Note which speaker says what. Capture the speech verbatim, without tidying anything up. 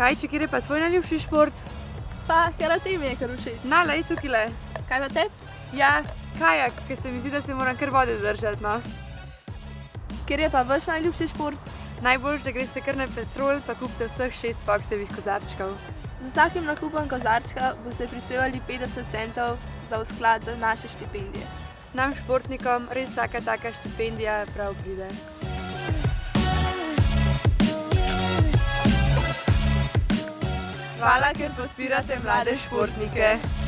Speaker 1: Kaj, če kjer je pa tvoj najljubši šport?
Speaker 2: Pa karate mi je kar všeč.
Speaker 1: Na, lej, tukaj le.
Speaker 2: Kaj pa te?
Speaker 1: Ja, kajak, ker se mi zdi, da se moram kar vode držati, no.
Speaker 2: Kjer je pa vaš najljubši šport?
Speaker 1: Najboljš, da greste kar na Petrol, pa kupite vseh šest Foxjevih kozarčkov.
Speaker 2: Z vsakim nakupom kozarčka boste prispevali petdeset centov za v sklad za naše štipendije.
Speaker 1: Nam športnikom res vsaka taka štipendija prav pride. Hvala, ker podpirate mlade športnike.